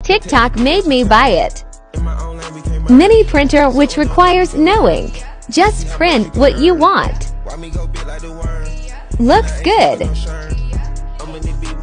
TikTok made me buy it. Mini printer which requires no ink. Just print what you want. Looks good.